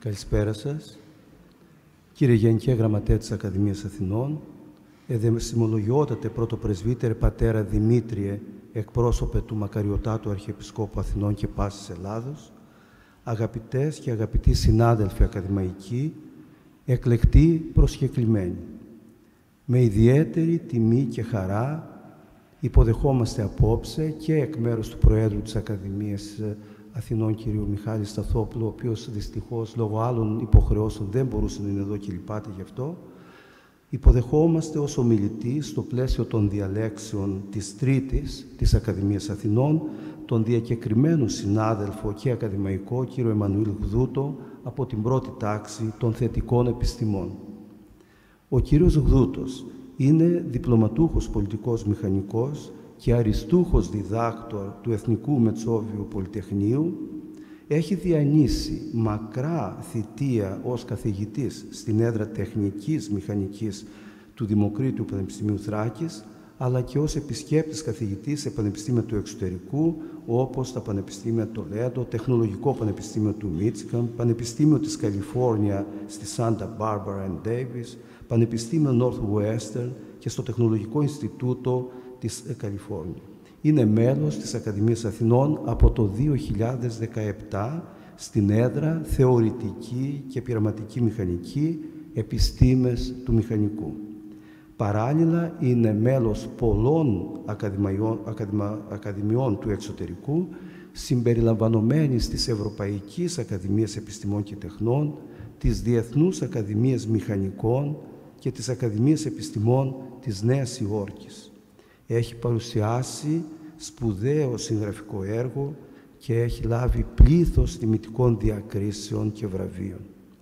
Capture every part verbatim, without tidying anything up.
Καλησπέρα σας. Κύριε Γενικέ Γραμματέα της Ακαδημίας Αθηνών, εδεσιμολογιότατε πρωτοπρεσβύτερε πατέρα Δημήτριε, εκπρόσωπε του Μακαριωτάτου Αρχιεπισκόπου Αθηνών και Πάσης Ελλάδος, αγαπητές και αγαπητοί συνάδελφοι ακαδημαϊκοί, εκλεκτοί προσκεκλημένοι. Με ιδιαίτερη τιμή και χαρά υποδεχόμαστε απόψε και εκ μέρους του Προέδρου της Ακαδημίας Αθηνών, κ. Μιχάλη Σταθόπουλου, ο οποίος δυστυχώς λόγω άλλων υποχρεώσεων δεν μπορούσε να είναι εδώ και λυπάται γι' αυτό, υποδεχόμαστε ως ομιλητή στο πλαίσιο των διαλέξεων της Τρίτης της Ακαδημίας Αθηνών τον διακεκριμένο συνάδελφο και ακαδημαϊκό κ. Εμμανουήλ Γδούτο από την πρώτη τάξη των θετικών επιστημών. Ο κύριος Γδούτος είναι διπλωματούχος πολιτικός μηχανικός και αριστούχος διδάκτορ του Εθνικού Μετσόβιου Πολυτεχνείου. Έχει διανύσει μακρά θητεία ως καθηγητής στην έδρα τεχνικής μηχανικής του Δημοκρίτιου Πανεπιστημίου Θράκης, αλλά και ως επισκέπτης καθηγητής σε πανεπιστήμια του εξωτερικού, όπως τα Πανεπιστήμια Τολέντο, Τεχνολογικό Πανεπιστήμιο του Μίτσικαν, Πανεπιστήμιο της Καλιφόρνια στη Σάντα Μπάρμπαρα and Davis, Πανεπιστήμιο Northwestern και στο Τεχνολογικό Ινστιτούτο της Καλιφόρνια. Είναι μέλος της Ακαδημίας Αθηνών από το δύο χιλιάδες δεκαεπτά στην έδρα Θεωρητική και Πειραματική Μηχανική, Επιστήμες του Μηχανικού. Παράλληλα, είναι μέλος πολλών ακαδημιών, ακαδημα, ακαδημιών του εξωτερικού, συμπεριλαμβανομένης της Ευρωπαϊκής Ακαδημίας Επιστημών και Τεχνών, της Διεθνούς Ακαδημίας Μηχανικών και της Ακαδημίας Επιστημών της Νέας Υόρκης. Έχει παρουσιάσει σπουδαίο συγγραφικό έργο και έχει λάβει πλήθος τιμητικών διακρίσεων και βραβείων.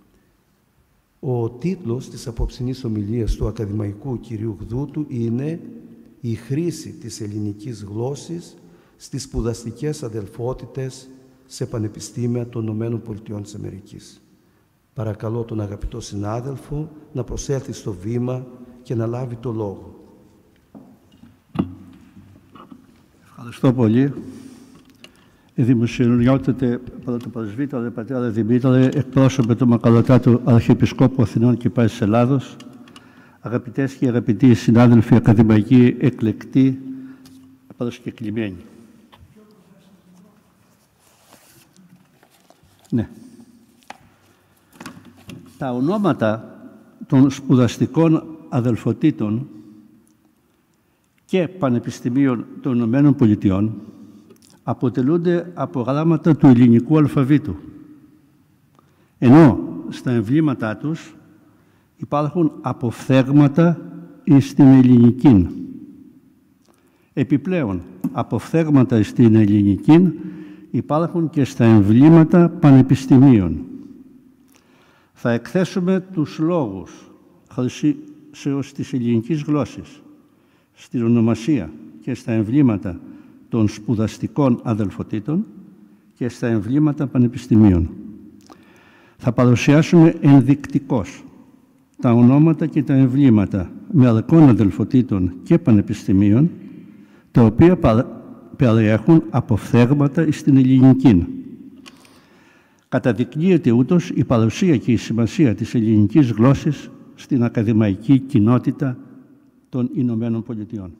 Ο τίτλος της απόψινής ομιλίας του ακαδημαϊκού κυρίου Γδούτου είναι «Η χρήση της ελληνικής γλώσσης στις σπουδαστικές αδελφότητες σε πανεπιστήμια των Ηνωμένων Πολιτειών της Αμερικής». Παρακαλώ τον αγαπητό συνάδελφο να προσέλθει στο βήμα και να λάβει το λόγο. Ευχαριστώ πολύ. Δημοσιογειότατε πρωτοπρεσβύτερε πατέρα Δημήτρη, εκπρόσωπε του Μακαριωτάτου Αρχιεπισκόπου Αθηνών και Πάσης Ελλάδος, αγαπητές και αγαπητοί συνάδελφοι ακαδημαϊκοί, εκλεκτοί, προσκεκλημένοι. Ναι. Τα ονόματα των σπουδαστικών αδελφοτήτων και πανεπιστημίων των Ηνωμένων Πολιτειών αποτελούνται από γράμματα του ελληνικού αλφαβήτου, ενώ στα εμβλήματά τους υπάρχουν αποφθέγματα στην ελληνική. Επιπλέον, αποφθέγματα στην ελληνική υπάρχουν και στα εμβλήματα πανεπιστημίων. Θα εκθέσουμε τους λόγους χρησιμοποιήσεως της ελληνικής γλώσσης στην ονομασία και στα εμβλήματα των σπουδαστικών αδελφοτήτων και στα εμβλήματα πανεπιστημίων. Θα παρουσιάσουμε ενδεικτικώς τα ονόματα και τα εμβλήματα μερικών αδελφοτήτων και πανεπιστημίων, τα οποία περιέχουν αποφθέγματα στην ελληνική. Καταδεικνύεται ούτως η παρουσία και η σημασία της ελληνικής γλώσσης στην ακαδημαϊκή κοινότητα των Ηνωμένων Πολιτειών.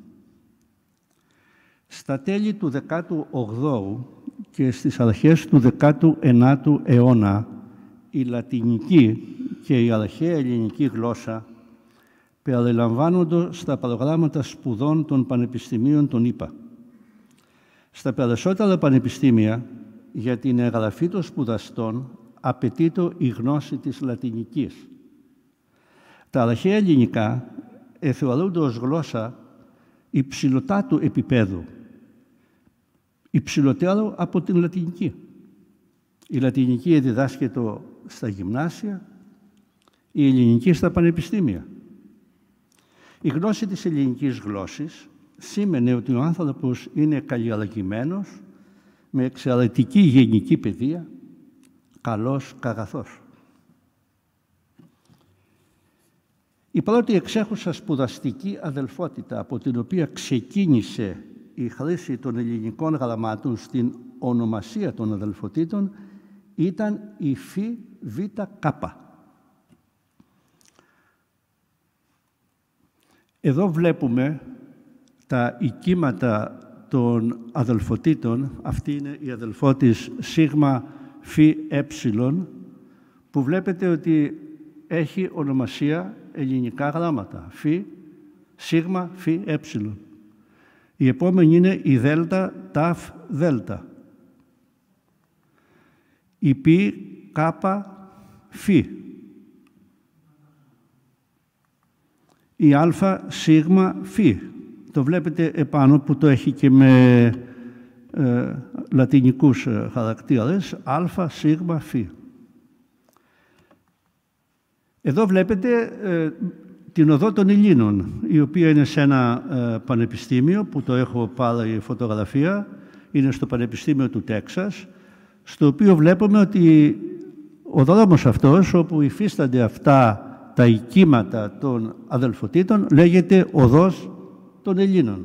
Στα τέλη του δέκατου όγδοου και στις αρχές του δέκατου ενάτου αιώνα, η λατινική και η αρχαία ελληνική γλώσσα περιλαμβάνονται στα προγράμματα σπουδών των πανεπιστημίων των ΗΠΑ. Στα περισσότερα πανεπιστήμια, για την εγγραφή των σπουδαστών, απαιτείται η γνώση της λατινικής. Τα αρχαία ελληνικά θεωρούνται ως γλώσσα υψηλωτάτου επίπεδου, υψηλότερο από την λατινική. Η λατινική διδάσκεται στα γυμνάσια, η ελληνική στα πανεπιστήμια. Η γνώση της ελληνικής γλώσσης σήμαινε ότι ο άνθρωπος είναι καλλιεργημένος, με εξαιρετική γενική παιδεία, καλός καγαθός. Η πρώτη εξέχουσα σπουδαστική αδελφότητα από την οποία ξεκίνησε η χρήση των ελληνικών γραμμάτων στην ονομασία των αδελφοτήτων ήταν η Φι Β Κάπα. Εδώ βλέπουμε τα οικίματα των αδελφοτήτων. Αυτή είναι η αδελφότης Σίγμα Φι Έψιλον, που βλέπετε ότι έχει ονομασία ελληνικά γράμματα. Φι, Σίγμα Φι Έψιλον. Η επόμενη είναι η Δέλτα Ταφ Δέλτα. Η Πι Κάπα Φι. Η Αλφα Σίγμα Φι. Το βλέπετε επάνω που το έχει και με ε, λατινικούς ε, χαρακτήρες. Αλφα Σίγμα Φι. Εδώ βλέπετε ε, την Οδό των Ελλήνων, η οποία είναι σε ένα ε, πανεπιστήμιο που το έχω πάρει φωτογραφία. Είναι στο Πανεπιστήμιο του Τέξας, στο οποίο βλέπουμε ότι ο δρόμος αυτός, όπου υφίστανται αυτά τα οικίματα των αδελφοτήτων, λέγεται Οδός των Ελλήνων.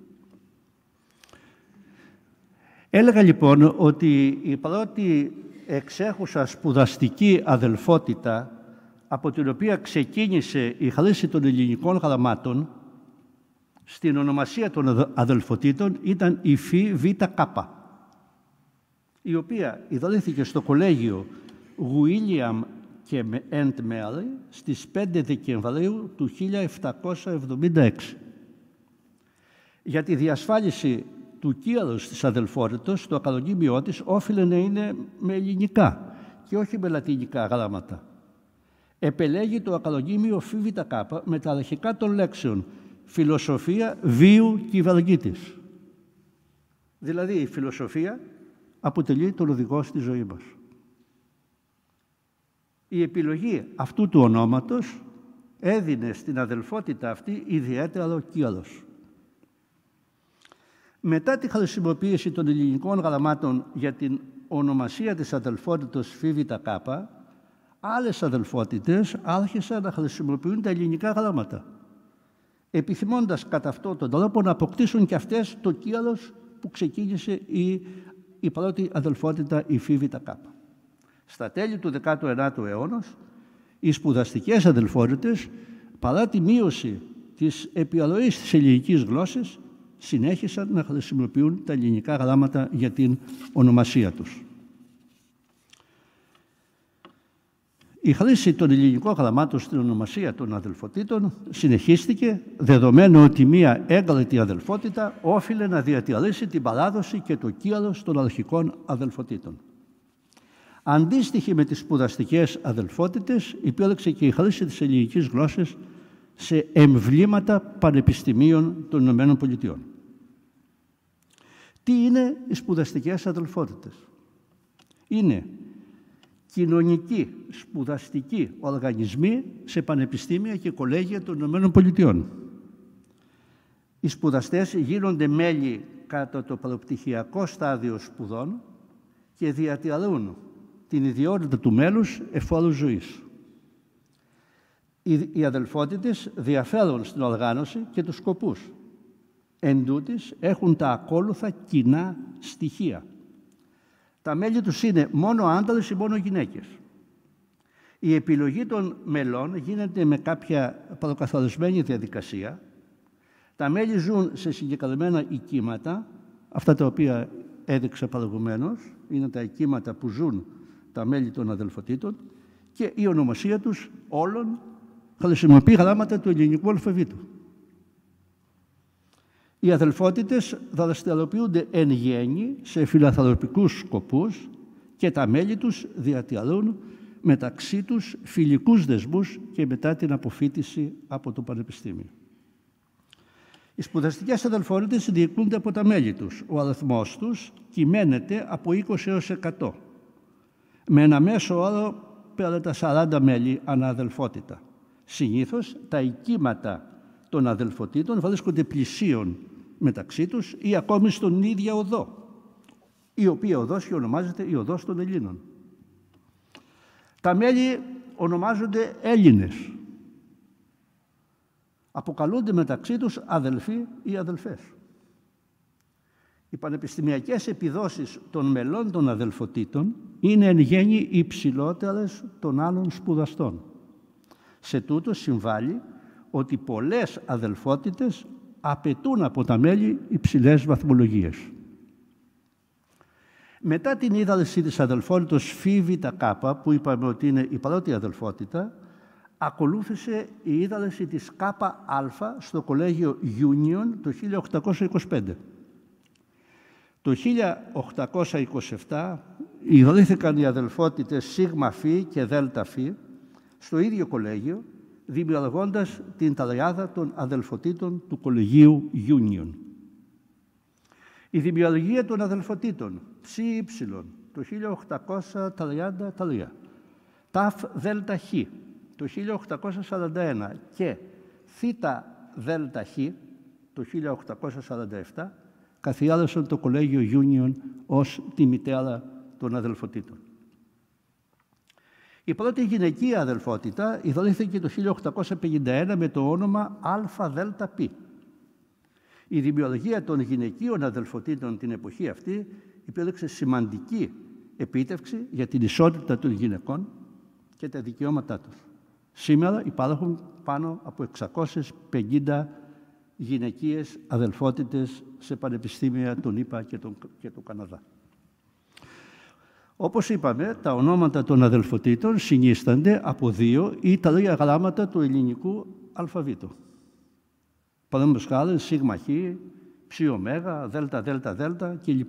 Έλεγα λοιπόν ότι η πρώτη εξέχουσα σπουδαστική αδελφότητα από την οποία ξεκίνησε η χρήση των ελληνικών γραμμάτων στην ονομασία των αδελφοτήτων ήταν η Φι Β Κάπα, η οποία ιδρύθηκε στο κολέγιο William και and Mary στις πέντε Δεκεμβρίου του χίλια επτακόσια εβδομήντα έξι. Για τη διασφάλιση του κύρους της αδελφότητος, το ακρονίμιό της όφιλε να είναι με ελληνικά και όχι με λατινικά γράμματα. Επελέγει το ακρονίμιο Φι Β Κάπα με τα αρχικά των λέξεων φιλοσοφία βίου κυβεργήτης. Δηλαδή η φιλοσοφία αποτελεί τον οδηγό στη ζωή μας. Η επιλογή αυτού του ονόματος έδινε στην αδελφότητα αυτή ιδιαίτερο κύρος. Μετά τη χρησιμοποίηση των ελληνικών γραμμάτων για την ονομασία της αδελφότητος Φι Β Κάπα, άλλες αδελφότητες άρχισαν να χρησιμοποιούν τα ελληνικά γράμματα, επιθυμώντας κατά αυτόν τον τρόπο να αποκτήσουν και αυτές το κύρος που ξεκίνησε η, η πρώτη αδελφότητα, η Φι Β Κάπα. Στα τέλη του δέκατου ενάτου αιώνα, οι σπουδαστικές αδελφότητες, παρά τη μείωση της επιρροής της ελληνικής γλώσσης, συνέχισαν να χρησιμοποιούν τα ελληνικά γράμματα για την ονομασία τους. Η χρήση των ελληνικών γραμμάτων στην ονομασία των αδελφοτήτων συνεχίστηκε, δεδομένου ότι μία έγκριτη αδελφότητα όφιλε να διατηρήσει την παράδοση και το κύρος των αρχικών αδελφοτήτων. Αντίστοιχη με τις σπουδαστικές αδελφότητες, υπήρξε και η χρήση της ελληνικής γλώσσας σε εμβλήματα πανεπιστημίων των Ηνωμένων Πολιτειών. Τι είναι οι σπουδαστικές αδελφότητες? Είναι κοινωνικοί, σπουδαστικοί οργανισμοί σε πανεπιστήμια και κολέγια των Ηνωμένων Πολιτειών. Οι σπουδαστές γίνονται μέλη κατά το προπτυχιακό στάδιο σπουδών και διατηρούν την ιδιότητα του μέλους εφόρου ζωής. Οι αδελφότητες διαφέρουν στην οργάνωση και τους σκοπούς. Εν τούτης, έχουν τα ακόλουθα κοινά στοιχεία. Τα μέλη τους είναι μόνο άντρες ή μόνο γυναίκες. Η επιλογή των μελών γίνεται με κάποια προκαθορισμένη διαδικασία. Τα μέλη ζουν σε συγκεκριμένα οικίματα, αυτά τα οποία έδειξα προηγουμένως, είναι τα οικίματα που ζουν τα μέλη των αδελφοτήτων, και η ονομασία τους όλων χρησιμοποιεί γράμματα του ελληνικού αλφαβήτου. Οι αδελφότητες δραστηριοποιούνται εν γέννη σε φιλανθρωπικούς σκοπούς και τα μέλη τους διατηρούν μεταξύ τους φιλικούς δεσμούς και μετά την αποφοίτηση από το Πανεπιστήμιο. Οι σπουδαστικές αδελφότητες διοικούνται από τα μέλη τους. Ο αριθμός τους κυμαίνεται από είκοσι έως εκατό, με ένα μέσο όρο πέρα τα σαράντα μέλη ανά αδελφότητα. Συνήθως τα οικίματα των αδελφοτήτων βρίσκονται πλησίων μεταξύ τους ή ακόμη στον ίδιο οδό, η οποία οδός και ονομάζεται η Οδός των Ελλήνων. Τα μέλη ονομάζονται Έλληνες. Αποκαλούνται μεταξύ τους αδελφοί ή αδελφές. Οι πανεπιστημιακές επιδόσεις των μελών των αδελφοτήτων είναι εν γέννη υψηλότερες των άλλων σπουδαστών. Σε τούτο συμβάλλει ότι πολλές αδελφότητες απαιτούν από τα μέλη υψηλές βαθμολογίες. Μετά την ίδαλση της αδελφότητος ΦΒΚ, που είπαμε ότι είναι η πρώτη αδελφότητα, ακολούθησε η ίδαλση της ΚΑ στο κολέγιο Union το χίλια οκτακόσια είκοσι πέντε. Το χίλια οκτακόσια είκοσι επτά ιδρύθηκαν οι αδελφότητες Σίγμα Φι και Δέλτα Φι στο ίδιο κολέγιο, δημιουργώντας την τριάδα των αδελφοτήτων του κολεγίου Union. Η δημιουργία των αδελφοτήτων Ψι το χίλια οκτακόσια τριάντα τρία, Ταφ Δέλτα Χ το χίλια οκτακόσια σαράντα ένα και Θήτα Δέλτα Χ το χίλια οκτακόσια σαράντα επτά καθιέρωσαν το κολέγιο Union ως τη μητέρα των αδελφοτήτων. Η πρώτη γυναικεία αδελφότητα ιδρύθηκε το χίλια οκτακόσια πενήντα ένα με το όνομα Α Δέλτα Π. Η δημιουργία των γυναικείων αδελφοτήτων την εποχή αυτή υπήρξε σημαντική επίτευξη για την ισότητα των γυναικών και τα δικαιώματά τους. Σήμερα υπάρχουν πάνω από εξακόσιες πενήντα γυναικείες αδελφότητες σε πανεπιστήμια των ΗΠΑ και, τον, και του Καναδά. Όπως είπαμε, τα ονόματα των αδελφοτήτων συνίστανται από δύο ή τρία γράμματα του ελληνικού αλφαβήτου. Παραδείγματος χάρη, σίγμα χ, ψι ωμέγα, δέλτα δέλτα δέλτα κλπ.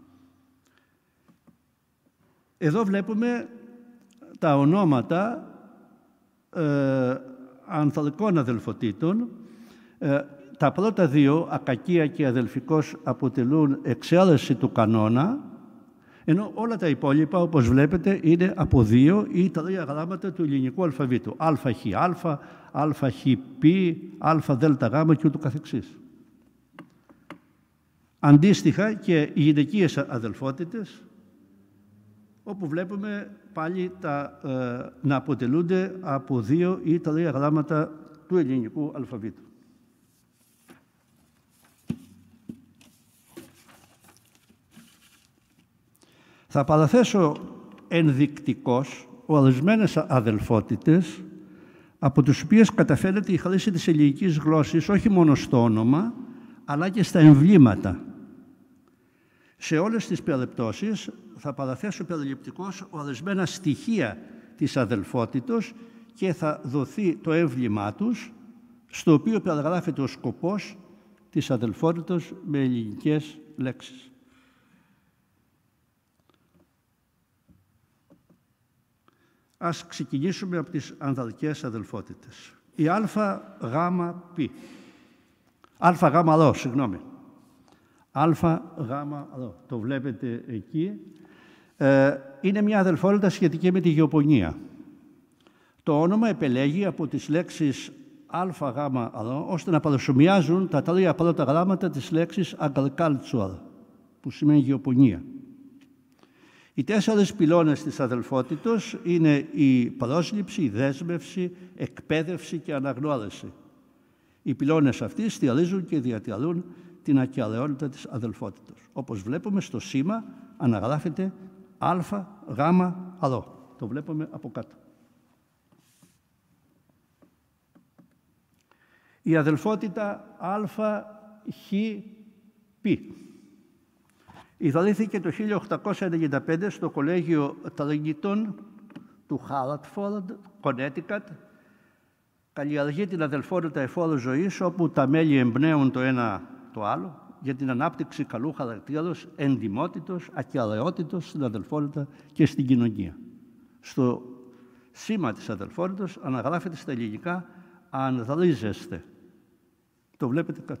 Εδώ βλέπουμε τα ονόματα ε, ανθαλικών αδελφοτήτων. Ε, τα πρώτα δύο, Ακακία και Αδελφικός, αποτελούν εξαίρεση του κανόνα, ενώ όλα τα υπόλοιπα, όπως βλέπετε, είναι από δύο ή τρία γράμματα του ελληνικού αλφαβήτου. ΑΧ, Α, ΑΧΠ, Α, Δέλτα Γ και ούτω καθεξής. Αντίστοιχα και οι γυναικείες αδελφότητες, όπου βλέπουμε πάλι τα, ε, να αποτελούνται από δύο ή τρία γράμματα του ελληνικού αλφαβήτου. Θα παραθέσω ενδεικτικώς ορισμένες αδελφότητες από τις οποίες καταφέρεται η χρήση της ελληνικής γλώσσης όχι μόνο στο όνομα, αλλά και στα εμβλήματα. Σε όλες τις περιπτώσεις θα παραθέσω περιληπτικώς ορισμένα στοιχεία της αδελφότητος και θα δοθεί το έμβλημά τους, στο οποίο περιγράφεται ο σκοπός της αδελφότητος με ελληνικές λέξεις. Ας ξεκινήσουμε από τις ανθαλικές αδελφότητες. Η ΑΓΠ, ΑΓΡ, συγγνώμη. ΑΓΡ, το βλέπετε εκεί. Ε, είναι μια αδελφότητα σχετική με τη γεωπονία. Το όνομα επελέγει από τις λέξεις ΑΓΡ, ώστε να παρασομοιάζουν τα τρία πρώτα γράμματα της λέξης agriculture, που σημαίνει γεωπονία. Οι τέσσερις πυλώνες της αδελφότητος είναι η πρόσληψη, η δέσμευση, εκπαίδευση και αναγνώριση. Οι πυλώνες αυτοί στηρίζουν και διατηρούν την ακεραιότητα της αδελφότητος. Όπως βλέπουμε στο σήμα αναγράφεται ΑΓΡ. Το βλέπουμε από κάτω. Η αδελφότητα ΑΧΠ ιδρύθηκε το χίλια οκτακόσια ενενήντα πέντε στο κολέγιο Τρίγγιτον του Χάρτφορντ, Κονέτικατ. Καλλιεργεί την αδελφότητα εφόρου ζωής, όπου τα μέλη εμπνέουν το ένα το άλλο για την ανάπτυξη καλού χαρακτήρος, εντιμότητος, ακεραιότητος στην αδελφότητα και στην κοινωνία. Στο σήμα της αδελφότητος αναγράφεται στα ελληνικά «ανδρίζεστε». Το βλέπετε κάτω.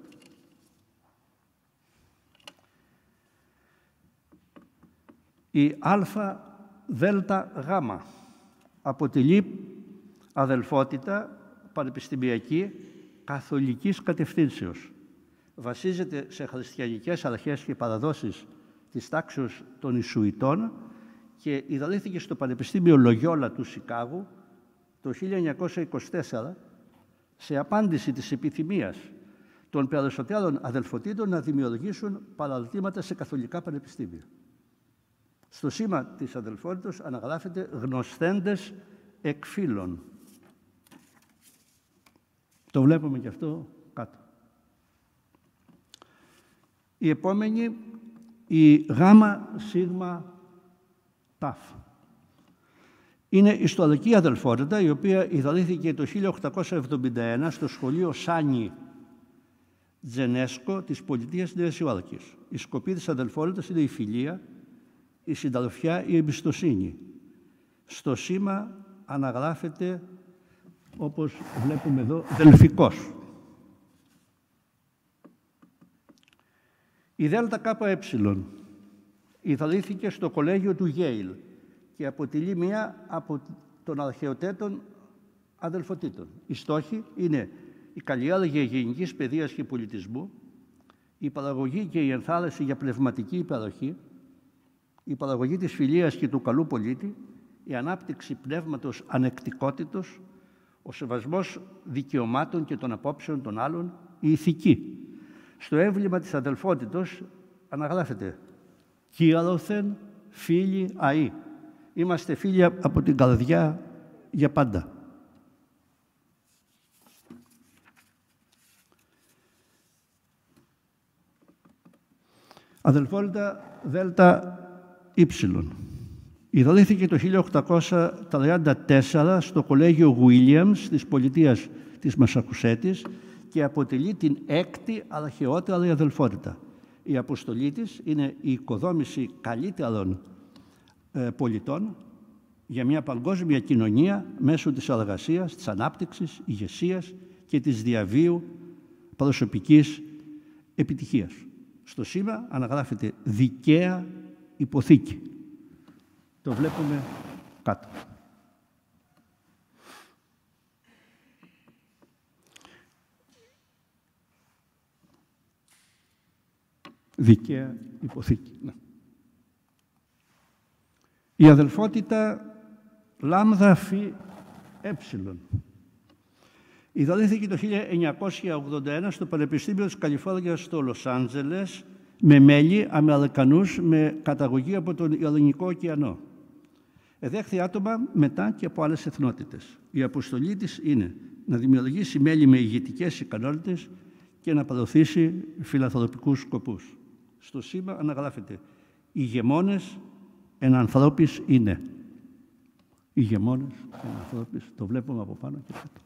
Η ΑΔΓ αποτελεί αδελφότητα πανεπιστημιακή καθολικής κατευθύνσεως. Βασίζεται σε χριστιανικές αρχές και παραδόσεις της τάξεως των Ιησουητών και ιδρύθηκε στο Πανεπιστήμιο Λογιόλα του Σικάγου το χίλια εννιακόσια είκοσι τέσσερα σε απάντηση της επιθυμίας των περισσότερων αδελφοτήτων να δημιουργήσουν παραρτήματα σε καθολικά πανεπιστήμια. Στο σήμα της αδελφότητος αναγράφεται γνωσθέντες εκ φύλων. Το βλέπουμε και αυτό κάτω. Η επόμενη, η γάμα σίγμα ταφ. Είναι η ιστορική αδελφότητα, η οποία ιδρύθηκε το χίλια οκτακόσια εβδομήντα ένα στο σχολείο Σάνι Τζενέσκο της πολιτείας Νέας Υόρκης. Η σκοπή της αδελφότητας είναι η φιλία, η συντροφιά, η εμπιστοσύνη. Στο σήμα αναγράφεται, όπως βλέπουμε εδώ, δελφικός. Η ΔΕΛΤΑ ΚΕ ιδρύθηκε στο κολέγιο του Γέιλ και αποτελεί μία από των αρχαιοτέτων αδελφοτήτων. Οι στόχοι είναι η καλλιέργεια γενικής παιδείας και πολιτισμού, η παραγωγή και η ενθάρρυνση για πνευματική υπεροχή, η παραγωγή της φιλίας και του καλού πολίτη, η ανάπτυξη πνεύματος ανεκτικότητος, ο σεβασμός δικαιωμάτων και των απόψεων των άλλων, η ηθική. Στο έμβλημα της αδελφότητος αναγράφεται «Κύαλωθεν φίλοι αΐ». Είμαστε φίλοι από την καρδιά για πάντα. Αδελφότητα ΔΕΛΤΑ Ήψιλον. Ιδρύθηκε το χίλια οκτακόσια τριάντα τέσσερα στο κολέγιο Williams της πολιτείας της Μασαχουσέτης και αποτελεί την έκτη αρχαιότερη αδελφότητα. Η αποστολή της είναι η οικοδόμηση καλύτερων ε, πολιτών για μια παγκόσμια κοινωνία μέσω της εργασίας, της ανάπτυξης, ηγεσίας και της διαβίου προσωπικής επιτυχίας. Στο σήμα αναγράφεται δικαία υποθήκη. Το βλέπουμε κάτω. Δικαία υποθήκη. Ναι. Η αδελφότητα λάμδα φι έψιλον. Ιδρύθηκε το χίλια εννιακόσια ογδόντα ένα στο Πανεπιστήμιο της Καλιφόρνιας στο Λος Άντζελες με μέλη Αμερικανούς με καταγωγή από τον Ειρηνικό ωκεανό. Εδέχθη άτομα μετά και από άλλες εθνότητες. Η αποστολή της είναι να δημιουργήσει μέλη με ηγετικές ικανότητες και να προωθήσει φιλανθρωπικούς σκοπούς. Στο σήμα αναγράφεται «Ηγεμόνες εν ανθρώπης είναι». Ηγεμόνες εν ανθρώπης. Το βλέπουμε από πάνω και κάτω.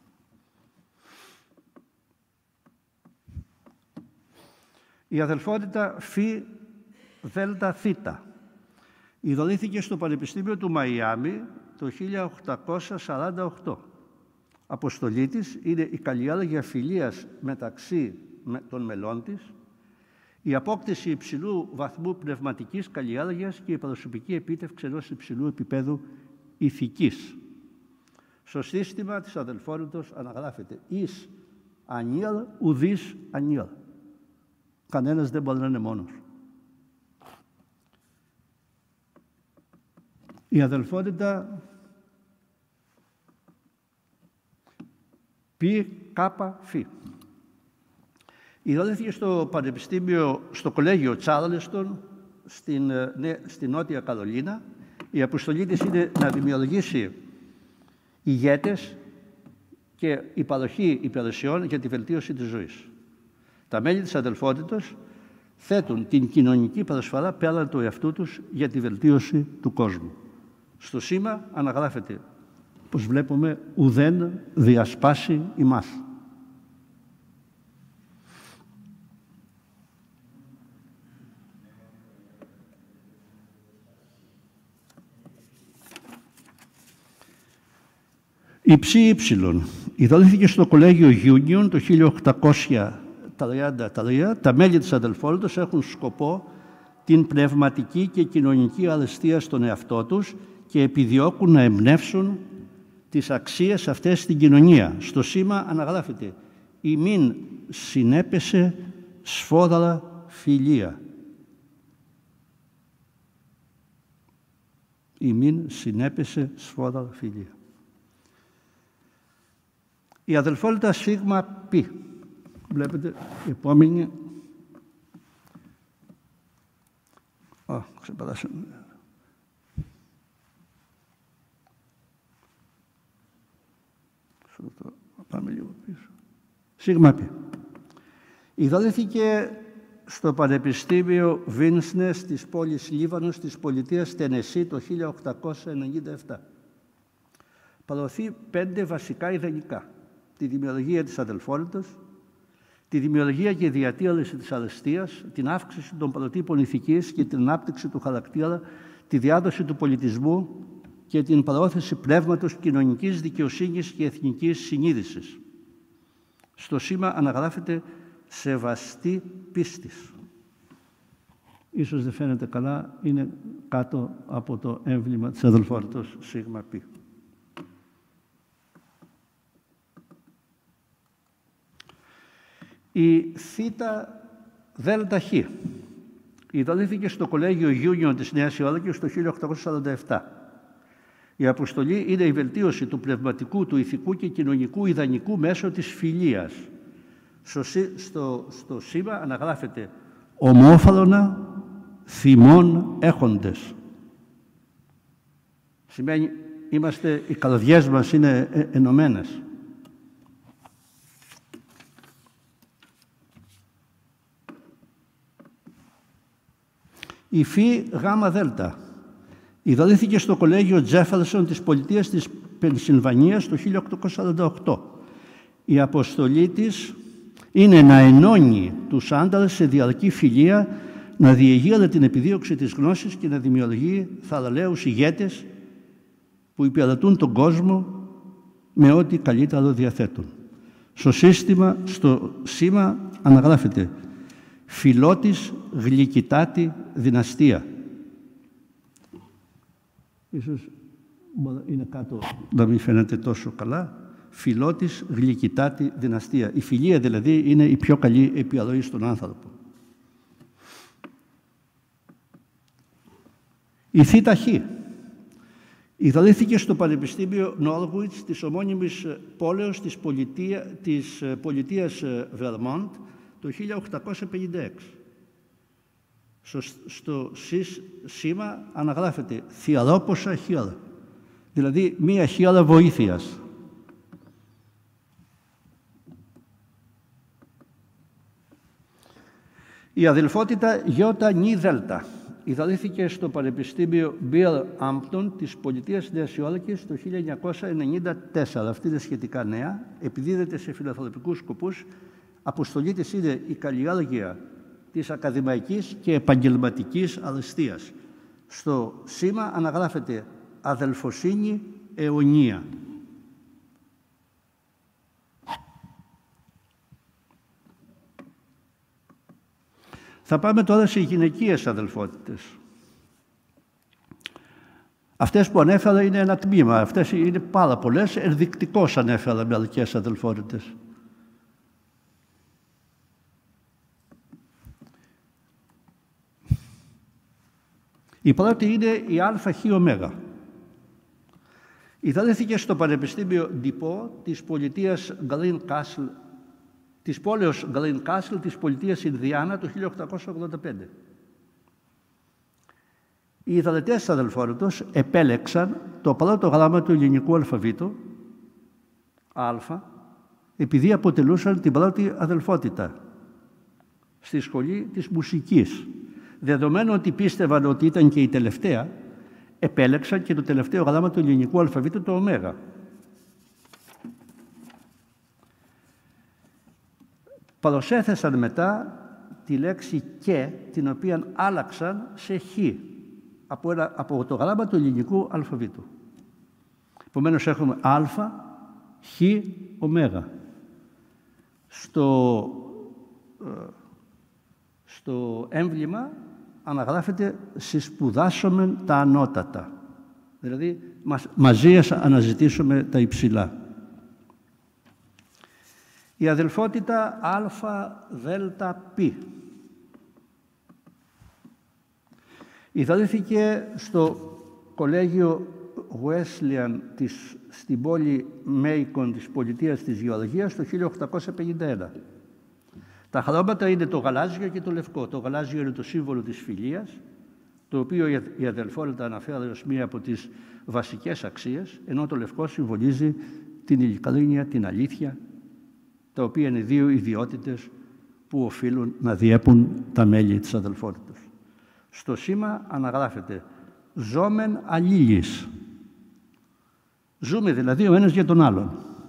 Η αδελφότητα Φι Δέλτα Θήτα ιδρύθηκε στο Πανεπιστήμιο του Μαϊάμι το χίλια οκτακόσια σαράντα οκτώ. Αποστολή της είναι η καλλιέργεια φιλίας μεταξύ των μελών της, η απόκτηση υψηλού βαθμού πνευματικής καλλιέργειας και η προσωπική επίτευξη ενός υψηλού επίπεδου ηθικής. Στο σύστημα της αδελφότητος αναγράφεται «Εις ανήλ ουδείς ανήλ». Κανένας δεν μπορεί να είναι μόνος. Η αδελφότητα πι κάπα φι. Ιδρύθηκε στο Πανεπιστήμιο, στο κολέγιο Τσάρλεστον, στην, ναι, στην Νότια Καρολίνα. Η αποστολή της είναι να δημιουργήσει ηγέτες και η παροχή υπηρεσιών για τη βελτίωση της ζωής. Τα μέλη της αδελφότητος θέτουν την κοινωνική προσφορά πέραν του εαυτού τους για τη βελτίωση του κόσμου. Στο σήμα αναγράφεται, όπως βλέπουμε, ουδέν διασπάσει ημάς. Η Ψ Ήψιλον ιδρύθηκε στο κολέγιο Union το χίλια οκτακόσια τριάντα τρία. Τα μέλη της αδελφότητος έχουν σκοπό την πνευματική και κοινωνική αριστεία στον εαυτό τους και επιδιώκουν να εμπνεύσουν τις αξίες αυτές στην κοινωνία. Στο σήμα αναγράφεται «Ημίν συνέπεσε σφόδρα φιλία». Ημίν συνέπεσε σφόδρα φιλία. Η αδελφότητα σίγμα πι. βλέπετε, η επόμενη... Α, ξεπεράσαμε. Πάμε λίγο πίσω. Σίγμα πι. Ιδρύθηκε στο Πανεπιστήμιο Βίνσνες της πόλης Λίβανος της πολιτείας Τενεσί το χίλια οκτακόσια ενενήντα επτά. Παραδοθεί πέντε βασικά ιδανικά. Τη δημιουργία της αδελφότητας, τη δημιουργία και διατήρηση της αρεστίας, την αύξηση των προτύπων ηθικής και την ανάπτυξη του χαρακτήρα, τη διάδοση του πολιτισμού και την προώθηση πνεύματος κοινωνικής δικαιοσύνης και εθνικής συνείδησης. Στο σήμα αναγράφεται σεβαστή πίστης. Ίσως δεν φαίνεται καλά, είναι κάτω από το έμβλημα της αδελφότητας σίγμα πι. Η θήτα δέλτα χ ιδρύθηκε στο Κολέγιο Γιούνιον της Νέας Υόρκης το χίλια οκτακόσια σαράντα επτά. Η αποστολή είναι η βελτίωση του πνευματικού, του ηθικού και κοινωνικού ιδανικού μέσω της φιλίας. Στο, στο, στο σήμα αναγράφεται ομόφαλωνα θυμών έχοντες. Σημαίνει είμαστε, οι καρδιές μας είναι ε, ενωμένες. Η φι γάμα δέλτα ιδρύθηκε στο Κολέγιο Τζέφερσον της πολιτείας της Πενσιλβανίας το χίλια οκτακόσια σαράντα οκτώ. Η αποστολή της είναι να ενώνει τους άντρες σε διαρκή φιλία, να διεγείρει την επιδίωξη της γνώσης και να δημιουργεί θαραλέους ηγέτες που υπηρετούν τον κόσμο με ό,τι καλύτερο διαθέτουν. Στο σύστημα, στο σήμα αναγράφεται φιλότης γλυκητάτη δυναστεία. Ίσως είναι κάτω να μην φαίνεται τόσο καλά. Φιλότης γλυκητάτη δυναστεία. Η φιλία δηλαδή είναι η πιο καλή επιρροή στον άνθρωπο. Η θήτα χ ιδρύθηκε στο Πανεπιστήμιο Νόρουιτς της ομώνυμης πόλεως της, πολιτεία, της πολιτείας Βερμόντ το χίλια οκτακόσια πενήντα έξι. Στο, στο σήμα αναγράφεται θειαρόποσα χείρα, δηλαδή μία χείρα βοήθειας. Η αδελφότητα Ιώτα Νι Δέλτα ιδρύθηκε στο Πανεπιστήμιο Μπιρ Άμπτον της πολιτείας Νέας Υόρκης το χίλια εννιακόσια ενενήντα τέσσερα. Αυτή είναι σχετικά νέα, επιδίδεται σε φιλανθρωπικούς σκοπούς. Αποστολή της είναι η καλλιέργεια της ακαδημαϊκής και επαγγελματικής αριστείας. Στο σήμα αναγράφεται αδελφοσύνη αιωνία. Θα πάμε τώρα σε γυναικείες αδελφότητες. Αυτές που ανέφερα είναι ένα τμήμα. Αυτές είναι πάρα πολλές. Ενδεικτικώς ανέφερα μερικές αδελφότητες. Η πρώτη είναι η ΑΧ. Ιδρύθηκε στο Πανεπιστήμιο Ντιπό της πολιτείας Green Castle, της πόλεως Green Castle της πολιτείας Ινδιάνα το χίλια οκτακόσια ογδόντα πέντε. Οι ιδρυτές της αδελφότητος επέλεξαν το πρώτο γράμμα του ελληνικού αλφαβήτου, Α, επειδή αποτελούσαν την πρώτη αδελφότητα στη σχολή της μουσικής. Δεδομένου ότι πίστευαν ότι ήταν και η τελευταία, επέλεξαν και το τελευταίο γράμμα του ελληνικού αλφαβήτου, το Ω. Προσέθεσαν μετά τη λέξη «και», την οποία άλλαξαν σε «χ», από, ένα, από το γράμμα του ελληνικού αλφαβήτου. Επομένως έχουμε Α, Χ, Ω. Στο, στο έμβλημα αναγράφεται «συσπουδάσομεν τα ανώτατα». Δηλαδή, μαζί αναζητήσουμε τα υψηλά. Η αδελφότητα Α, Δ, Π ιδρύθηκε στο Κολέγιο Wesleyan της, στην πόλη Μέικον της πολιτείας της Γεωργίας το χίλια οκτακόσια πενήντα ένα. Τα χρώματα είναι το γαλάζιο και το λευκό. Το γαλάζιο είναι το σύμβολο της φιλίας, το οποίο η αδελφότητα αναφέρει ως μία από τις βασικές αξίες, ενώ το λευκό συμβολίζει την ειλικρίνεια, την αλήθεια, τα οποία είναι δύο ιδιότητες που οφείλουν να διέπουν τα μέλη της αδελφότητας. Στο σήμα αναγράφεται «Ζώμεν αλλήλεις». Ζούμε δηλαδή ο ένας για τον άλλον.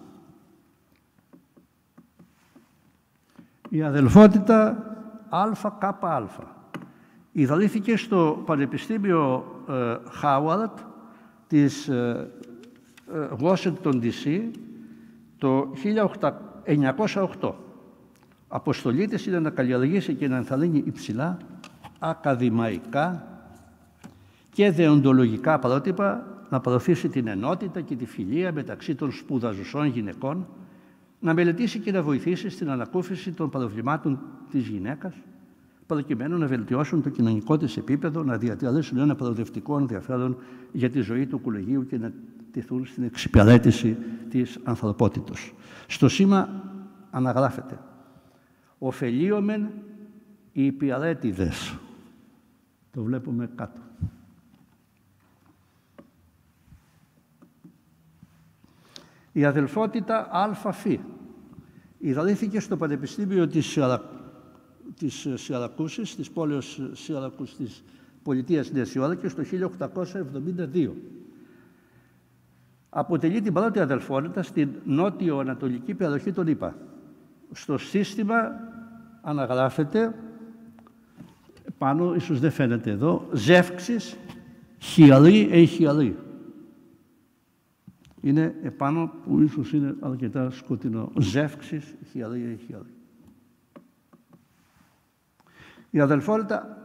Η αδελφότητα ΑΚΑ. Ιδρύθηκε στο Πανεπιστήμιο ε, Χάουαρντ της ε, ε, Washington ντι σι το χίλια εννιακόσια οκτώ. Αποστολή της είναι να καλλιεργήσει και να ενθαρρύνει υψηλά ακαδημαϊκά και δεοντολογικά πρότυπα, να προωθήσει την ενότητα και τη φιλία μεταξύ των σπουδαζουσών γυναικών, να μελετήσει και να βοηθήσει στην ανακούφιση των προβλημάτων της γυναίκας, προκειμένου να βελτιώσουν το κοινωνικό της επίπεδο, να διατηρήσουν ένα προοδευτικό ενδιαφέρον για τη ζωή του κολεγίου και να τεθούν στην εξυπηρέτηση της ανθρωπότητος. Στο σήμα αναγράφεται «Οφελίωμεν οι υπηρέτηδες». Το βλέπουμε κάτω. Η αδελφότητα ΑΦ ιδρύθηκε στο Πανεπιστήμιο της, Σιαρα... της Σιρακούσης, της πόλεως Σιρακούς της πολιτείας Νέας Υόρκης το χίλια οκτακόσια εβδομήντα δύο. Αποτελεί την πρώτη αδελφότητα στην νότιο-ανατολική περιοχή των ΗΠΑ. Στο σύστημα αναγράφεται, πάνω ίσως δεν φαίνεται εδώ, ζεύξης χιαλή ε χιαλή. Είναι επάνω που ίσως είναι αρκετά σκοτεινό. Ζεύξης χιαλή ε χιαλή. Η αδελφότητα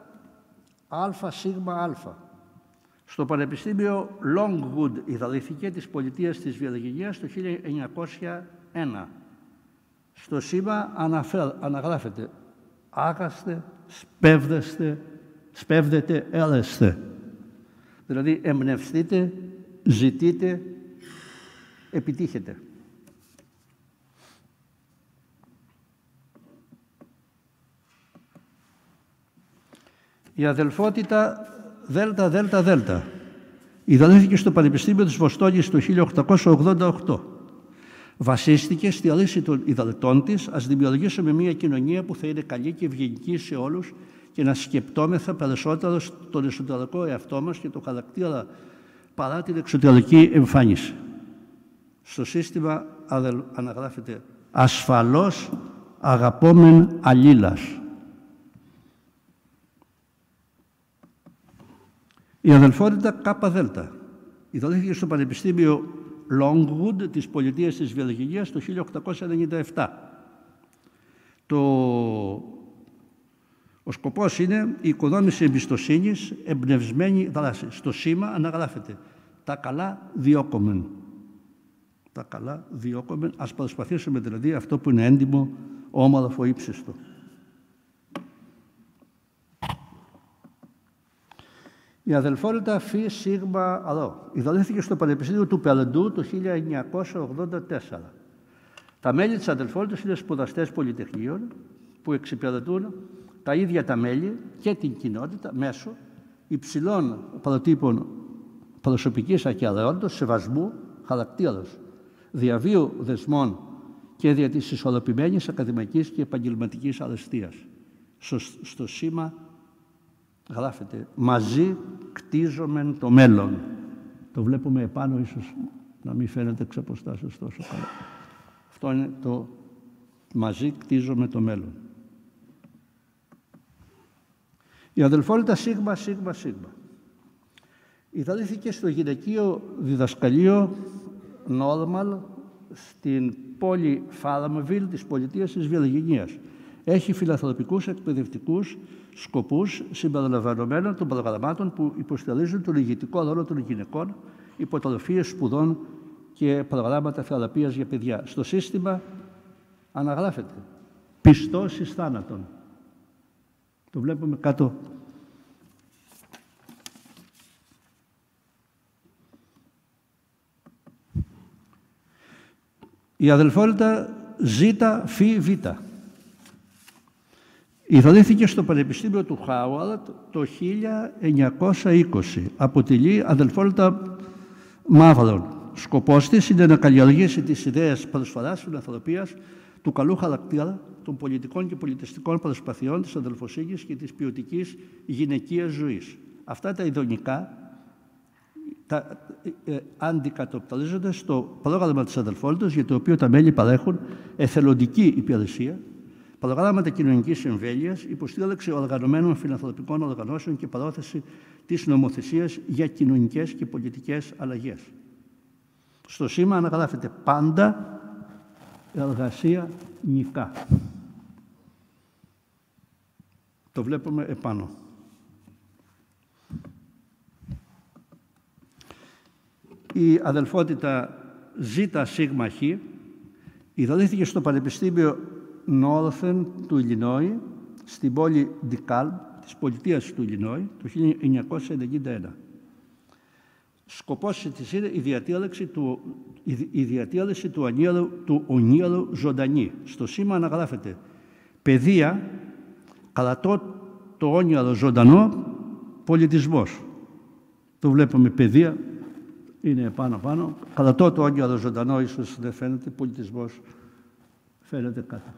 ΑΣΑ στο Πανεπιστήμιο Longwood ιδρύθηκε της πολιτείας της Βιργινίας το χίλια εννιακόσια ένα. Στο σήμα αναφέρ, αναγράφεται «Άγαστε, σπέβδεστε, σπέβδετε, έλεστε». Δηλαδή εμπνευστείτε, ζητείτε, επιτύχετε. Η αδελφότητα ΔΕΛΤΑ ΔΕΛΤΑ ΔΕΛΤΑ ιδρύθηκε στο Πανεπιστήμιο της Βοστόνης το χίλια οκτακόσια ογδόντα οκτώ. Βασίστηκε στη λύση των ιδρυτών της, ας δημιουργήσουμε μια κοινωνία που θα είναι καλή και ευγενική σε όλους και να σκεπτόμεθα περισσότερο στον εσωτερικό εαυτό μας και το χαρακτήρα παρά την εξωτερική εμφάνιση. Στο σύστημα αναγράφεται ασφαλώς αγαπόμεν αλλήλας. Η αδελφότητα ΚΔ ιδρύθηκε στο Πανεπιστήμιο Longwood της πολιτείας της Βιργινίας το χίλια οκτακόσια ενενήντα επτά. Το... Ο σκοπός είναι η οικοδόμηση εμπιστοσύνης, εμπνευσμένη δράση. Στο σήμα αναγράφεται τα καλά διώκομεν. Τα καλά διώκομεν. Ας προσπαθήσουμε δηλαδή αυτό που είναι έντιμο, όμορφο, ύψιστο. Η αδελφότητα Φι Σίγμα Ρο ιδρύθηκε στο Πανεπιστήμιο του Περντού το χίλια εννιακόσια ογδόντα τέσσερα. Τα μέλη της αδελφότητας είναι σπουδαστές πολυτεχνείων που εξυπηρετούν τα ίδια τα μέλη και την κοινότητα μέσω υψηλών προτύπων προσωπικής ακεραιότητας, σεβασμού, χαρακτήρος, διαβίου δεσμών και δια της ισορροπημένης ακαδημαϊκής και επαγγελματικής αριστείας. Στο, στο σήμα γράφεται «Μαζί κτίζομεν το μέλλον». Το βλέπουμε επάνω, ίσως να μην φαίνεται εξ αποστάσεως τόσο καλά. Αυτό είναι το «Μαζί κτίζομεν το μέλλον». Η αδελφότητα Σίγμα Σίγμα Σίγμα ιδρύθηκε στο γυναικείο διδασκαλείο Νόρμαλ στην πόλη Φάρμβιλ της πολιτείας της Βιργινίας. Έχει φιλανθρωπικούς εκπαιδευτικούς σκοπούς συμπεριλαμβανομένων των προγραμμάτων που υποστηρίζουν τον ηγετικό ρόλο των γυναικών, υποτροφίες σπουδών και προγράμματα θεραπείας για παιδιά. Στο σύστημα αναγράφεται πιστός εις θάνατον. Το βλέπουμε κάτω. Η αδελφότητα Ζ Φι Β Ιδρύθηκε στο Πανεπιστήμιο του Χάουαρντ το χίλια εννιακόσια είκοσι. Αποτελεί αδελφότητα μαύρων. Σκοπός της είναι να καλλιεργήσει τις ιδέες προσφοράς, φιλανθρωπίας, του καλού χαρακτήρα, των πολιτικών και πολιτιστικών προσπαθειών, της αδελφοσύνης και της ποιοτικής γυναικείας ζωής. Αυτά τα ειδονικά τα, ε, ε, αντικατοπτρίζονται στο πρόγραμμα της αδελφότητας, για το οποίο τα μέλη παρέχουν εθελοντική υπηρεσία, προγράμματα κοινωνικής εμβέλειας, υποστήριξη οργανωμένων φιλανθρωπικών οργανώσεων και παρόθεση της νομοθεσίας για κοινωνικές και πολιτικές αλλαγές. Στο σήμα αναγράφεται πάντα εργασία νικά. Το βλέπουμε επάνω. Η αδελφότητα ΖΣΧ ιδρύθηκε στο Πανεπιστήμιο Νόρθεν του Ιλινόη, στην πόλη Ντικάλμ της πολιτείας του Ιλινόη, το χίλια εννιακόσια ενενήντα ένα. Σκοπός της είναι η διατήρηση του, η, η διατήρηση του, ονείρου, του ονείρου ζωντανή. Στο σήμα αναγράφεται παιδεία, κρατώ το όνειρο ζωντανό, πολιτισμός. Το βλέπουμε παιδεία, είναι πάνω-πάνω. Κρατώ το όνειρο ζωντανό, ίσως δεν φαίνεται, πολιτισμός φαίνεται κάτω.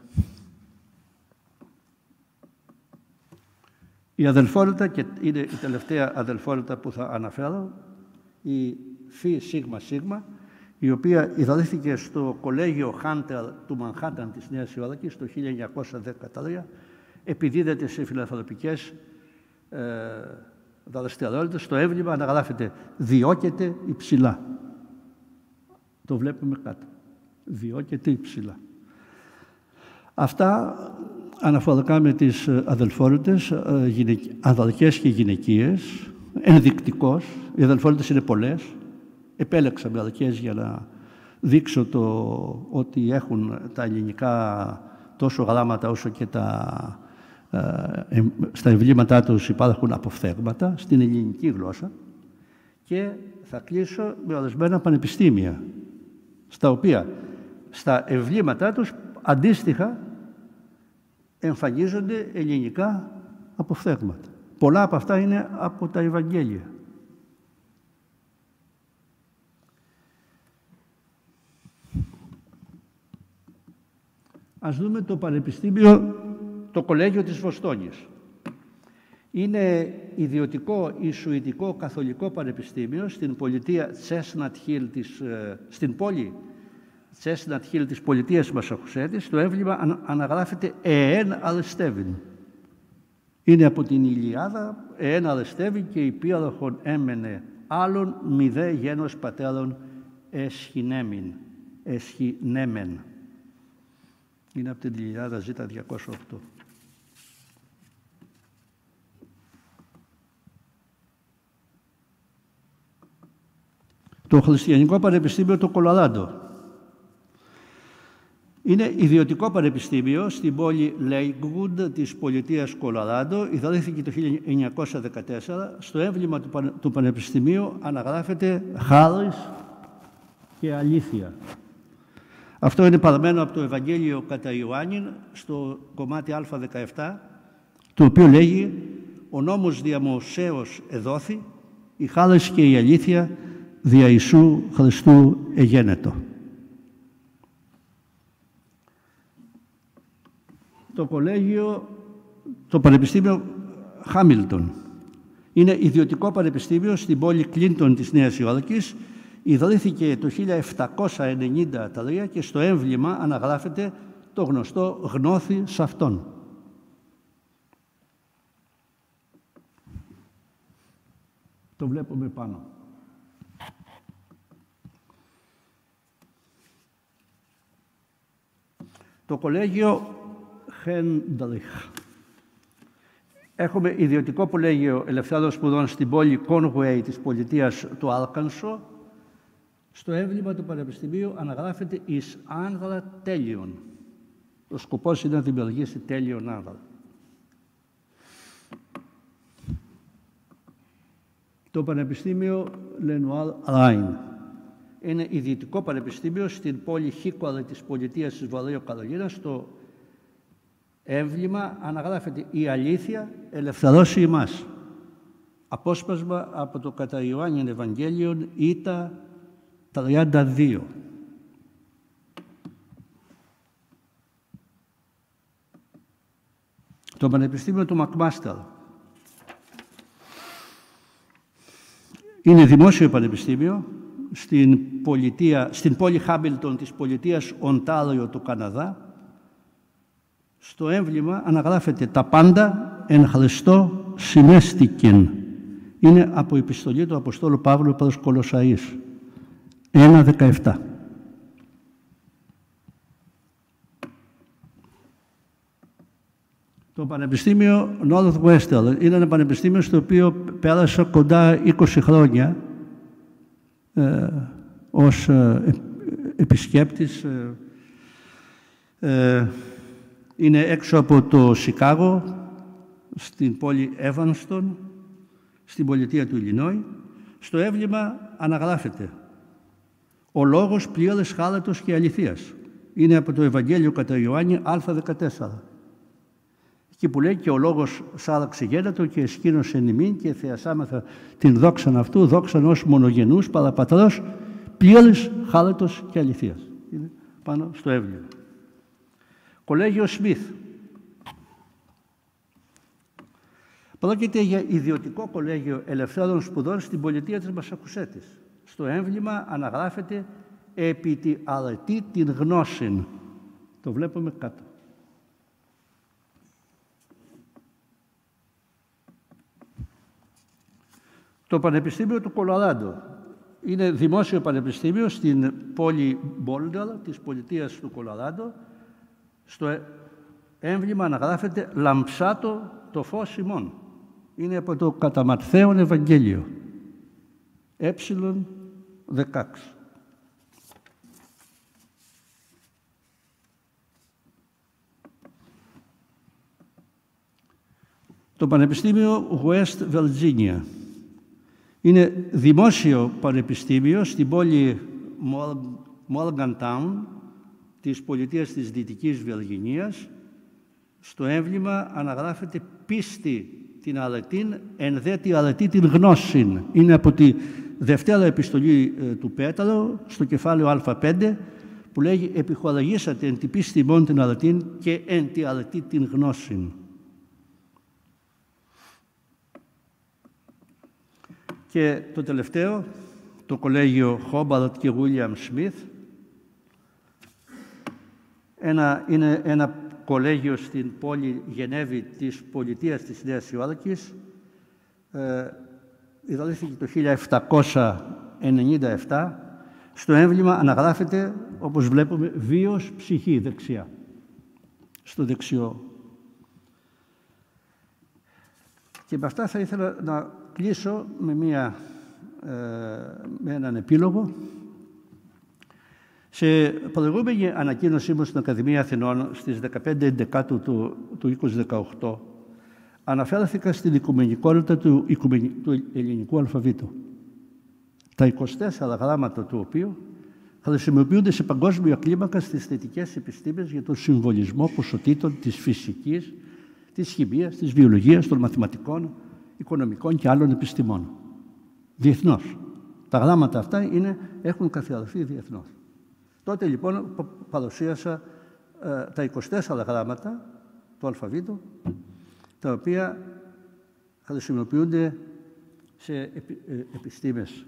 Η αδελφότητα, και είναι η τελευταία αδελφότητα που θα αναφέρω, η Φι Σίγμα Σίγμα, η οποία ιδρύθηκε στο κολέγιο Χάντερ του Μανχάταν της Νέας Υόρκης το χίλια εννιακόσια δεκατρία, επιδίδεται σε φιλανθρωπικές ε, δραστηριότητες. Στο έμβλημα αναγράφεται «Διώκεται υψηλά». Το βλέπουμε κάτω. «Διώκεται υψηλά». Αυτά αναφορικά με τις αδελφότητες, αδελφές και γυναικείες, ενδεικτικός. Οι αδελφότητες είναι πολλές. Επέλεξα μερικές για να δείξω το ότι έχουν τα ελληνικά τόσο γράμματα όσο και τα, ε, στα εμβλήματά τους υπάρχουν αποφθέγματα στην ελληνική γλώσσα, και θα κλείσω με ορισμένα πανεπιστήμια, στα οποία στα εμβλήματά τους αντίστοιχα εμφανίζονται ελληνικά αποφθέγματα. Πολλά από αυτά είναι από τα Ευαγγέλια. Ας δούμε το Πανεπιστήμιο, το Κολέγιο της Βοστόνης. Είναι ιδιωτικό ιησουητικό καθολικό πανεπιστήμιο στην πολιτεία Τσέσνατ Χιλ της, στην πόλη Τσέσνατ Χιλ της πολιτείας Μασαχουσέτης. Το έμβλημα αναγράφεται «Εέν αρεστεύειν». Είναι από την Ηλιάδα, «Εέν αρεστεύειν και υπήρχον έμενε άλλον μηδέ γένος πατέρων εσχυνέμιν, εσχυνέμεν». Είναι από την Ηλιάδα Ζ διακόσια οκτώ. Το Χριστιανικό Πανεπιστήμιο του Κολοράντο είναι ιδιωτικό πανεπιστήμιο στην πόλη Λέικγουντ της πολιτείας Κολοράντο. Ιδρύθηκε το χίλια εννιακόσια δεκατέσσερα. Στο έμβλημα του, πανε, του Πανεπιστημίου αναγράφεται «Χάρις και αλήθεια». Αυτό είναι παραμένο από το Ευαγγέλιο κατά Ιωάννην στο κομμάτι Α δεκαεπτά, το οποίο λέγει «Ο νόμος δια Μωσέως εδόθη, η χάρις και η αλήθεια δια Ιησού Χριστού εγένετο». Το κολέγιο, το Πανεπιστήμιο Χάμιλτον είναι ιδιωτικό πανεπιστήμιο στην πόλη Κλίντον της Νέας Υόρκης. Ιδρύθηκε το χίλια επτακόσια ενενήντα τρία και στο έμβλημα αναγράφεται το γνωστό «Γνώθη σ' αυτόν». Το βλέπουμε πάνω. Το κολέγιο Χέντριχ. Έχουμε ιδιωτικό κολέγιο ελευθέρων σπουδών στην πόλη Κόνουεϊ της πολιτείας του Άρκανσο. Στο έμβλημα του Πανεπιστημίου αναγράφεται «Εις άνδρα τέλειον». Ο σκοπός είναι να δημιουργήσει τέλειον άνδρα. Το Πανεπιστήμιο Λενουάρ Ράιν είναι ιδιωτικό πανεπιστήμιο στην πόλη Χίκορη της πολιτείας της Βορείου Καρολίνας, στο έμβλημα αναγράφεται η αλήθεια ελευθερώσει ημάς. Απόσπασμα από το κατά Ιωάννην Ευαγγέλιον Ήτα τριάντα δύο. Το Πανεπιστήμιο του Μακμάστερ είναι δημόσιο πανεπιστήμιο στην, πολιτεία, στην πόλη Χάμπιλτον της πολιτείας Οντάριο του Καναδά. Στο έμβλημα αναγράφεται «Τα πάντα εν Χριστώ συνέστηκεν». Είναι από επιστολή του Αποστόλου Παύλου προς Κολοσσαείς ένα δεκαεπτά. Το Πανεπιστήμιο Northwestern είναι ένα πανεπιστήμιο στο οποίο πέρασα κοντά είκοσι χρόνια ε, ως ε, επισκέπτης. Ε, ε, είναι έξω από το Σικάγο, στην πόλη Evanston, στην πολιτεία του Ιλινόη. Στο έμβλημα αναγράφεται «Ο λόγος πλήρες χάρατος και αληθείας». Είναι από το Ευαγγέλιο κατά Ιωάννη Α δεκατέσσερα. Εκεί που λέει «Και ο λόγος σάραξε γένετο και εσκήνωσε εν ημίν και θεασάμεθα την δόξαν αυτού, δόξαν ως μονογενούς παραπατρός, πλήρες χάρατος και αληθείας». Είναι πάνω στο έμβλημα. Κολέγιο Σμιθ. Πρόκειται για ιδιωτικό κολέγιο ελευθέρων σπουδών στην πολιτεία της Μασακουσέτης. Στο έμβλημα αναγράφεται «Επί τη αρετή την γνώσιν». Το βλέπουμε κάτω. Το Πανεπιστήμιο του Κολοράντο είναι δημόσιο πανεπιστήμιο στην πόλη Μπόλντερ της πολιτείας του Κολοράντο. Στο έμβλημα αναγράφεται «Λαμψάτο το φως ημών». Είναι από το κατά Ματθαίον Ευαγγέλιο. Έψιλον δεκαέξι. Το Πανεπιστήμιο West Virginia είναι δημόσιο πανεπιστήμιο στην πόλη Morgantown της πολιτείας της Δυτικής Βιργινίας. Στο έμβλημα αναγράφεται «Πίστη την αρετήν, εν δε τη αρετή την γνώσιν». Είναι από τη Δευτέρα επιστολή ε, του Πέτρου, στο κεφάλαιο Α πέντε, που λέγει «Επιχορηγήσατε εν τη πίστη μόν την αρετήν και εν τη αρετή την γνώσιν». Και το τελευταίο, το κολέγιο Χόμπαρτ και Βίλιαμ Σμιθ, ένα, είναι ένα κολέγιο στην πόλη Γενέβη της πολιτείας της Νέας Υόρκης. Ε, ιδρύθηκε το χίλια επτακόσια ενενήντα επτά. Στο έμβλημα αναγράφεται, όπως βλέπουμε, βίος ψυχή δεξιά, στο δεξιό. Και με αυτά θα ήθελα να κλείσω με, μια, ε, με έναν επίλογο. Σε προηγούμενη ανακοίνωσή μου στην Ακαδημία Αθηνών στις δεκαπέντε Νοεμβρίου του, του είκοσι δεκαοκτώ αναφέρθηκα στην οικουμενικότητα του, του ελληνικού αλφαβήτου. Τα είκοσι τέσσερα γράμματα του οποίου χρησιμοποιούνται σε παγκόσμια κλίμακα στις θετικές επιστήμες για τον συμβολισμό ποσοτήτων της φυσικής, της χημείας, της βιολογίας, των μαθηματικών, οικονομικών και άλλων επιστημών. Διεθνώς. Τα γράμματα αυτά είναι, έχουν καθιερωθεί διεθνώς. Τότε λοιπόν παρουσίασα ε, τα είκοσι τέσσερα γράμματα του αλφαβήτου, τα οποία χρησιμοποιούνται σε επι, ε, επιστήμες.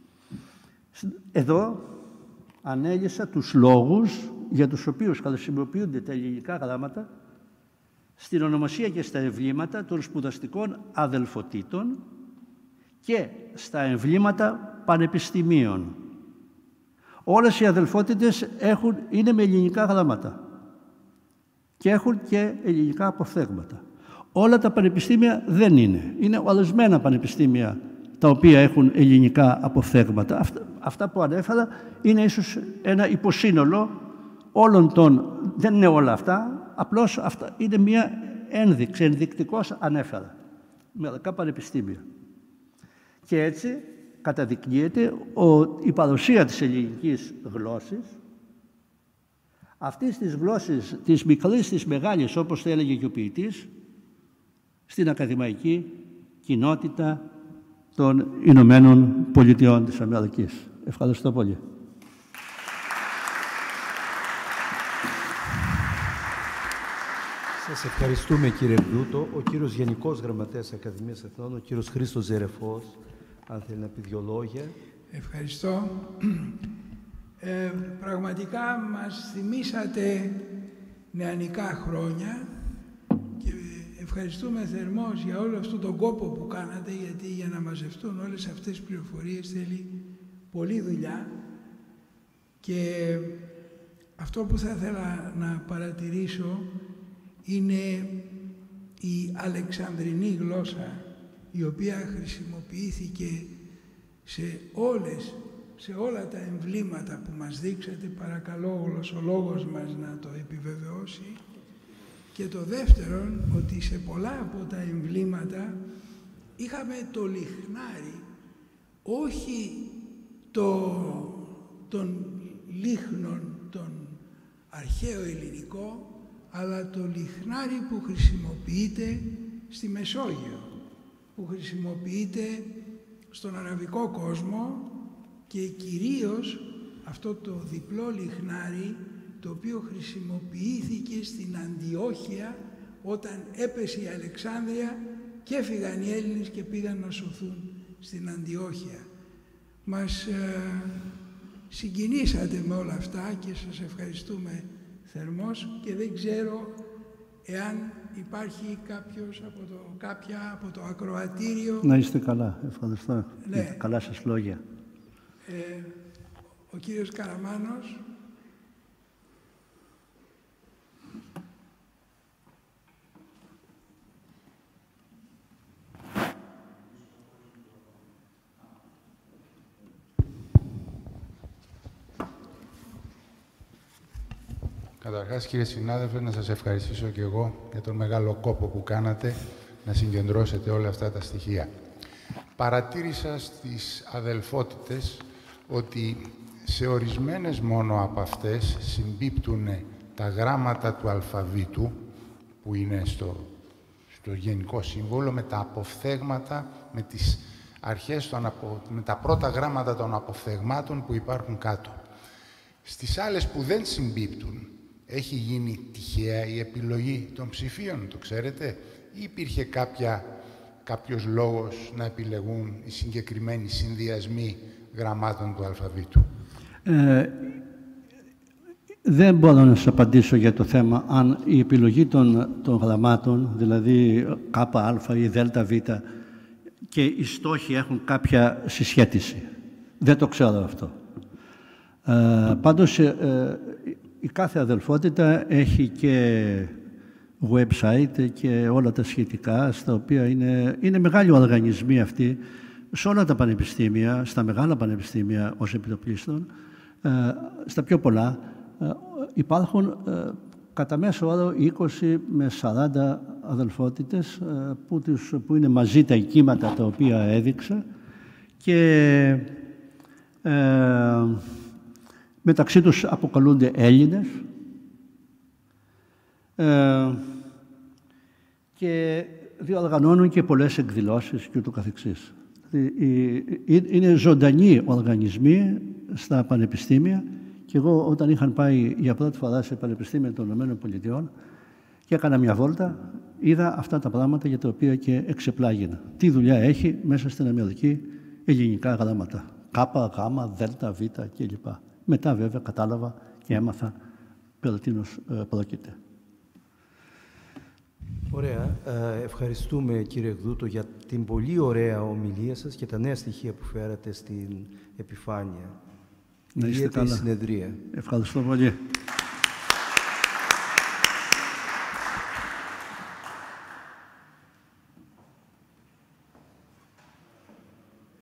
Εδώ ανέλησα τους λόγους για τους οποίους χρησιμοποιούνται τα ελληνικά γράμματα στην ονομασία και στα εμβλήματα των σπουδαστικών αδελφοτήτων και στα εμβλήματα πανεπιστημίων. Όλες οι αδελφότητες έχουν, είναι με ελληνικά γράμματα και έχουν και ελληνικά αποφθέγματα. Όλα τα πανεπιστήμια δεν είναι. Είναι ορισμένα πανεπιστήμια τα οποία έχουν ελληνικά αποφθέγματα. Αυτά, αυτά που ανέφερα είναι ίσως ένα υποσύνολο όλων των... Δεν είναι όλα αυτά, απλώς αυτά είναι μια ένδειξη, ενδεικτικός ανέφερα. Μερικά πανεπιστήμια. Και έτσι καταδεικνύεται ο, η παρουσία της ελληνικής γλώσσης Αυτής της γλώσσης, της μικρής, της μεγάλης, όπως το έλεγε και ο ποιητής, στην ακαδημαϊκή κοινότητα των Ηνωμένων Πολιτειών της Αμερικής. Ευχαριστώ πολύ. Σας ευχαριστούμε, κύριε Εκδούτο. Ο κύριος Γενικός Γραμματέας Ακαδημίας Εθνών, ο κύριος Χρήστος Ζερεφός, αν θέλει να πει δυο λόγια. Ευχαριστώ. Ε, πραγματικά μας θυμήσατε νεανικά χρόνια και ευχαριστούμε θερμώς για όλο αυτόν τον κόπο που κάνατε, γιατί για να μαζευτούν όλες αυτές τις πληροφορίες θέλει πολλή δουλειά, και αυτό που θα ήθελα να παρατηρήσω είναι η αλεξανδρινή γλώσσα, η οποία χρησιμοποιήθηκε σε όλες, σε όλα τα εμβλήματα που μας δείξατε. Παρακαλώ ο γλωσσολόγος μας να το επιβεβαιώσει. Και το δεύτερον, ότι σε πολλά από τα εμβλήματα είχαμε το λιχνάρι, όχι το, των λίχνων, τον αρχαίο ελληνικό, αλλά το λιχνάρι που χρησιμοποιείται στη Μεσόγειο, που χρησιμοποιείται στον αραβικό κόσμο, και κυρίως αυτό το διπλό λιχνάρι, το οποίο χρησιμοποιήθηκε στην Αντιόχεια όταν έπεσε η Αλεξάνδρεια και έφυγαν οι Έλληνες και πήγαν να σωθούν στην Αντιόχεια. Μας ε, συγκινήσατε με όλα αυτά και σας ευχαριστούμε θερμός, και δεν ξέρω εάν υπάρχει κάποιος από το, κάποια από το ακροατήριο. Να είστε καλά. Ευχαριστώ. Ναι. Καλά σας λόγια. Ε, ο κύριος Καραμάνος. Καταρχάς, κύριε συνάδελφε, να σας ευχαριστήσω και εγώ για τον μεγάλο κόπο που κάνατε να συγκεντρώσετε όλα αυτά τα στοιχεία. Παρατήρησα στις αδελφότητες ότι σε ορισμένες μόνο από αυτές συμπίπτουν τα γράμματα του αλφαβήτου, που είναι στο, στο γενικό σύμβολο, με τα αποφθέγματα, με τις αρχές, των απο, με τα πρώτα γράμματα των αποφθεγμάτων που υπάρχουν κάτω. Στις άλλες που δεν συμπίπτουν, έχει γίνει τυχαία η επιλογή των ψηφίων, το ξέρετε, ή υπήρχε κάποια, κάποιος λόγος να επιλεγούν οι συγκεκριμένοι συνδυασμοί γραμμάτων του αλφαβήτου? Ε, δεν μπορώ να σας απαντήσω για το θέμα αν η επιλογή των, των γραμμάτων, δηλαδή ΚΑ ή ΔΒ, και οι στόχοι έχουν κάποια συσχέτιση. Δεν το ξέρω αυτό. Ε, πάντως, ε, η κάθε αδελφότητα έχει και website και όλα τα σχετικά, στα οποία είναι, είναι μεγάλοι οργανισμοί αυτοί, σε όλα τα πανεπιστήμια, στα μεγάλα πανεπιστήμια ως επιτοπλίστων, ε, στα πιο πολλά, ε, υπάρχουν ε, κατά μέσο όρο είκοσι με σαράντα αδελφότητες ε, που, τους, που είναι μαζί τα οικήματα τα οποία έδειξα, και ε, μεταξύ τους αποκαλούνται Έλληνες, ε, και διοργανώνουν και πολλές εκδηλώσεις και ούτω καθεξής. Είναι ζωντανοί οργανισμοί στα πανεπιστήμια, και εγώ όταν είχαν πάει για πρώτη φορά σε πανεπιστήμια των ΗΠΑ και έκανα μια βόλτα, είδα αυτά τα πράγματα για τα οποία και εξεπλάγινα. Τι δουλειά έχει μέσα στην Αμερική ελληνικά γράμματα. Κάπα, γάμα, δέλτα, β κλπ. Μετά βέβαια κατάλαβα και έμαθα περί τίνος πρόκειται. Ωραία. Ευχαριστούμε, κύριε Εκδούτο, για την πολύ ωραία ομιλία σας και τα νέα στοιχεία που φέρατε στην επιφάνεια. Να είστε καλά. Συνεδρία. Ευχαριστώ πολύ.